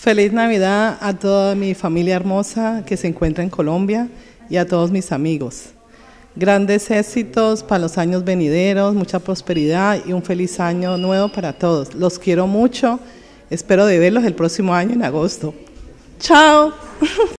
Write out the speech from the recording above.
Feliz Navidad a toda mi familia hermosa que se encuentra en Colombia y a todos mis amigos. Grandes éxitos para los años venideros, mucha prosperidad y un feliz año nuevo para todos. Los quiero mucho, espero de verlos el próximo año en agosto. ¡Chao!